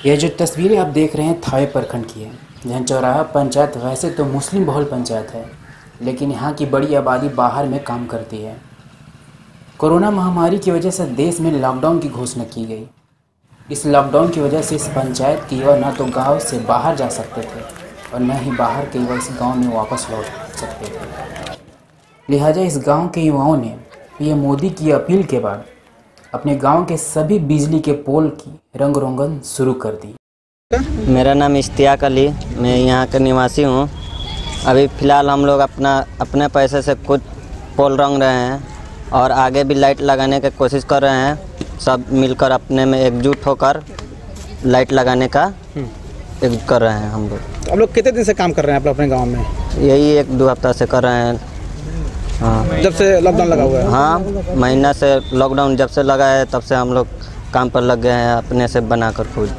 यह जो तस्वीरें आप देख रहे हैं थावे प्रखंड की है, जहाँ चौराहा पंचायत वैसे तो मुस्लिम बहुल पंचायत है, लेकिन यहाँ की बड़ी आबादी बाहर में काम करती है। कोरोना महामारी की वजह से देश में लॉकडाउन की घोषणा की गई। इस लॉकडाउन की वजह से इस पंचायत के युवा न तो गांव से बाहर जा सकते थे और न ही बाहर के युवा इस गांव में वापस लौट सकते थे। लिहाजा इस गांव के युवाओं ने पीएम मोदी की अपील के बाद अपने गांव के सभी बिजली के पोल की रंग रोगन शुरू कर दी। मेरा नाम इश्तियाक अली, मैं यहाँ का निवासी हूँ। अभी फ़िलहाल हम लोग अपने पैसे से कुछ पोल रंग रहे हैं और आगे भी लाइट लगाने की कोशिश कर रहे हैं। सब मिलकर अपने में एकजुट होकर लाइट लगाने का कर रहे हैं हम लोग। आप लोग कितने दिन से काम कर रहे हैं अपने गाँव में? यही 1-2 हफ्ता से कर रहे हैं। हाँ, जब से लॉकडाउन लगा हुआ है? हाँ, महीना से लॉकडाउन जब से लगा है तब से हम लोग काम पर लग गए हैं अपने से बनाकर खुद।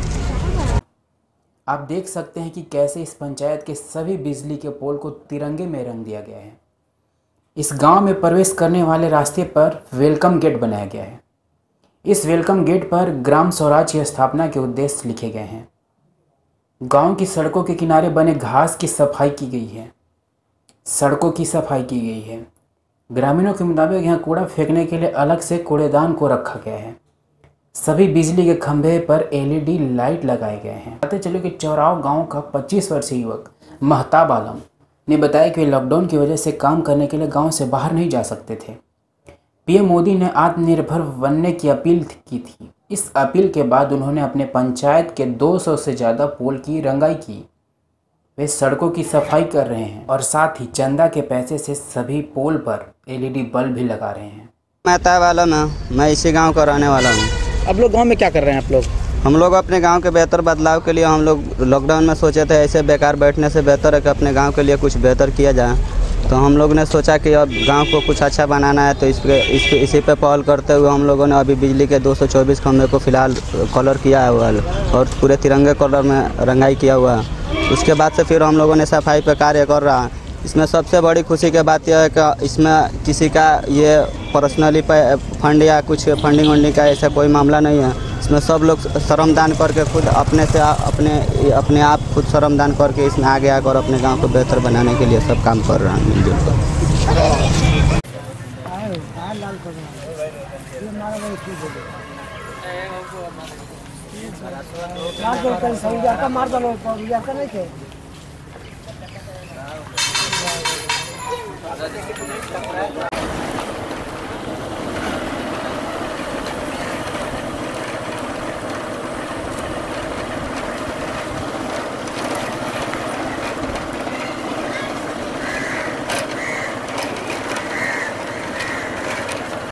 आप देख सकते हैं कि कैसे इस पंचायत के सभी बिजली के पोल को तिरंगे में रंग दिया गया है। इस गांव में प्रवेश करने वाले रास्ते पर वेलकम गेट बनाया गया है। इस वेलकम गेट पर ग्राम स्वराज की स्थापना के उद्देश्य लिखे गए हैं। गांव की सड़कों के किनारे बने घास की सफाई की गई है। सड़कों की सफाई की गई है। ग्रामीणों के मुताबिक यहाँ कूड़ा फेंकने के लिए अलग से कूड़ेदान को रखा गया है। सभी बिजली के खंभे पर एलईडी लाइट लगाए गए हैं। पता चलो कि चौराव गांव का 25 वर्षीय युवक महताब आलम ने बताया कि वे लॉकडाउन की वजह से काम करने के लिए गांव से बाहर नहीं जा सकते थे। पीएम मोदी ने आत्मनिर्भर बनने की अपील की थी। इस अपील के बाद उन्होंने अपने पंचायत के 200 से ज़्यादा पोल की रंगाई की। वे सड़कों की सफाई कर रहे हैं और साथ ही चंदा के पैसे से सभी पोल पर एलईडी बल्ब भी लगा रहे हैं। महताब आलम है, मैं इसी गांव का रहने वाला हूँ। आप लोग गांव में क्या कर रहे हैं आप लोग? हम लोग अपने गांव के बेहतर बदलाव के लिए हम लोग लॉकडाउन में सोचे थे ऐसे बेकार बैठने से बेहतर है कि अपने गांव के लिए कुछ बेहतर किया जाए। तो हम लोग ने सोचा कि अब गांव को कुछ अच्छा बनाना है, तो इसी पे पहल करते हुए हम लोगों ने अभी बिजली के 224 खंभे को फ़िलहाल कलर किया हुआ है और पूरे तिरंगे कलर में रंगाई किया हुआ है। उसके बाद से फिर हम लोगों ने सफाई पे कार्य कर रहा है। इसमें सबसे बड़ी खुशी की बात यह है कि इसमें किसी का ये पर्सनली फंड या कुछ फंडिंग वंडिंग का ऐसा कोई मामला नहीं है। इसमें सब लोग श्रमदान करके खुद अपने से अपने आप खुद श्रमदान करके इसमें आगे आकर अपने गांव को बेहतर बनाने के लिए सब काम कर रहे हैं मिलजुल कर। मार दो